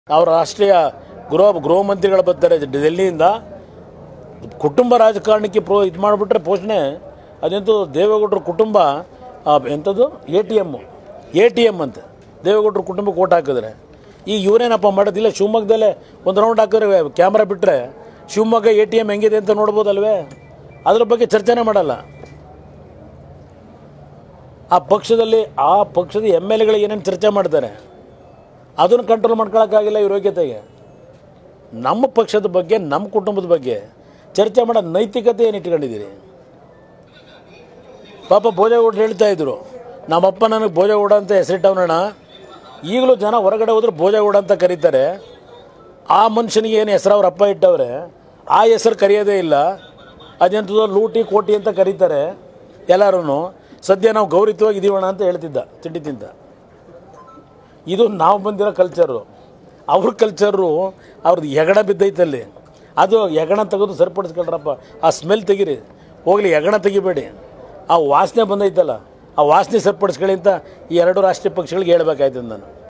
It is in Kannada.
ಅವರ ರಾಷ್ಟ್ರೀಯ ಗೃಹ ಮಂತ್ರಿಗಳು ಬರ್ತಾರೆ ಡೆಲ್ಲಿಯಿಂದ ಕುಟುಂಬ ರಾಜಕಾರಣಕ್ಕೆ ಇದು ಮಾಡಿಬಿಟ್ರೆ ಪೋಷಣೆ ಅದೆಂತೂ ದೇವೇಗೌಡರ ಕುಟುಂಬ ಎಂಥದ್ದು ಎ ಟಿ ಎಮ್ ಅಂತ ದೇವೇಗೌಡರ ಕುಟುಂಬಕ್ಕೆ ಓಟ್ ಹಾಕಿದ್ರೆ ಈಗ ಇವರೇನಪ್ಪ ಮಾಡೋದಿಲ್ಲ ಶಿವಮೊಗ್ಗದಲ್ಲೇ ಒಂದು ರೌಂಡ್ ಹಾಕಿದ್ರೆ ಕ್ಯಾಮ್ರಾ ಬಿಟ್ಟರೆ ಶಿವಮೊಗ್ಗ ಎ ಟಿ ಎಮ್ ಹೆಂಗಿದೆ ಅಂತ ನೋಡ್ಬೋದಲ್ವೇ ಅದ್ರ ಬಗ್ಗೆ ಚರ್ಚೆನೇ ಮಾಡಲ್ಲ ಆ ಪಕ್ಷದ ಎಮ್ ಎಲ್ ಎಗಳಿಗೆ ಏನೇನು ಚರ್ಚೆ ಮಾಡ್ತಾರೆ ಅದನ್ನು ಕಂಟ್ರೋಲ್ ಮಾಡ್ಕೊಳ್ಳೋಕ್ಕಾಗಿಲ್ಲ ಇವ್ರ ಯೋಗ್ಯತೆಗೆ ನಮ್ಮ ಪಕ್ಷದ ಬಗ್ಗೆ ನಮ್ಮ ಕುಟುಂಬದ ಬಗ್ಗೆ ಚರ್ಚೆ ಮಾಡೋ ನೈತಿಕತೆ ಏನು ಇಟ್ಕೊಂಡಿದ್ದೀರಿ ಪಾಪ ಭೋಜೇಗೌಡರು ಹೇಳ್ತಾ ಇದ್ರು ನಮ್ಮಪ್ಪ ನನಗೆ ಭೋಜೇಗೌಡ ಅಂತ ಹೆಸರಿಟ್ಟವನಣ್ಣ ಈಗಲೂ ಜನ ಹೊರಗಡೆ ಹೋದ್ರೆ ಭೋಜೇಗೌಡ ಅಂತ ಕರೀತಾರೆ ಆ ಮನುಷ್ಯನಿಗೆ ಏನು ಹೆಸರು ಅವ್ರ ಅಪ್ಪ ಇಟ್ಟವ್ರೆ ಆ ಹೆಸರು ಕರೆಯೋದೇ ಇಲ್ಲ ಅದೆಂಥದ್ದು ಲೂಟಿ ಕೋಟಿ ಅಂತ ಕರೀತಾರೆ ಎಲ್ಲರೂ ಸದ್ಯ ನಾವು ಗೌರವವಾಗಿ ಇದೀವಣ್ಣ ಅಂತ ಹೇಳ್ತಿದ್ದ ತಿಂಡಿ ತಿಂತ ಇದು ನಾವು ಬಂದಿರೋ ಕಲ್ಚರು ಅವ್ರ ಕಲ್ಚರು ಅವ್ರದ್ದು ಹೆಗಣ ಬಿದ್ದೈತಲ್ಲಿ ಅದು ಹೆಗಣ ತೆಗೆದು ಸರಿಪಡಿಸ್ಕೊಳ್ರಪ್ಪ ಆ ಸ್ಮೆಲ್ ತೆಗೀರಿ ಹೋಗಲಿ ಹೆಗಣ ತೆಗಿಬೇಡಿ ಆ ವಾಸನೆ ಬಂದೈತಲ್ಲ ಆ ವಾಸನೆ ಸರಿಪಡಿಸ್ಕೊಳ್ಳಿ ಅಂತ ಈ ಎರಡು ರಾಷ್ಟ್ರೀಯ ಪಕ್ಷಗಳಿಗೆ ಹೇಳ್ಬೇಕಾಯ್ತದೆ ನಾನು